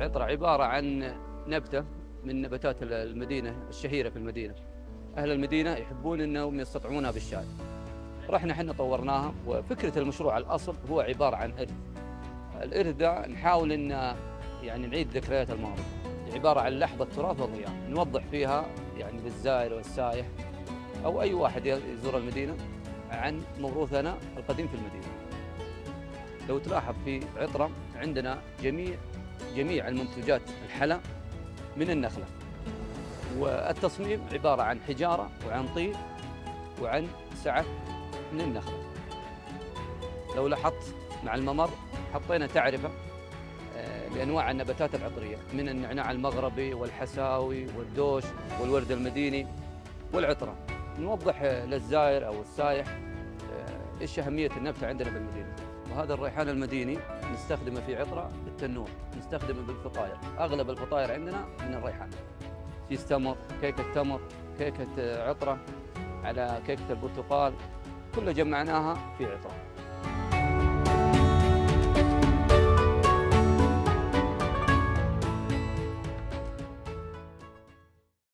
العطرة عبارة عن نبتة من نباتات المدينة الشهيرة في المدينة. أهل المدينة يحبون أنهم يستطعمونها بالشاي. رحنا احنا طورناها، وفكرة المشروع الأصل هو عبارة عن إرث. الإرث ده نحاول أن يعني نعيد ذكريات الماضي، عبارة عن لحظة تراث وضياء نوضح فيها يعني للزائر والسائح أو أي واحد يزور المدينة عن موروثنا القديم في المدينة. لو تلاحظ في عطرة عندنا جميع المنتجات الحلا من النخلة، والتصميم عبارة عن حجارة وعن طين وعن سعف من النخلة. لو لاحظت مع الممر حطينا تعرفة لأنواع النباتات العطرية من النعناع المغربي والحساوي والدوش والورد المديني والعطرة، نوضح للزائر أو السائح إيش أهمية النبتة عندنا بالمدينة. وهذا الريحان المديني نستخدمه في عطرة بالتنور، نستخدمه بالفطاير. أغلب الفطاير عندنا من الريحان، كيس تمر، كيكة تمر، كيكة عطرة، على كيكة البرتقال، كلها جمعناها في عطرة.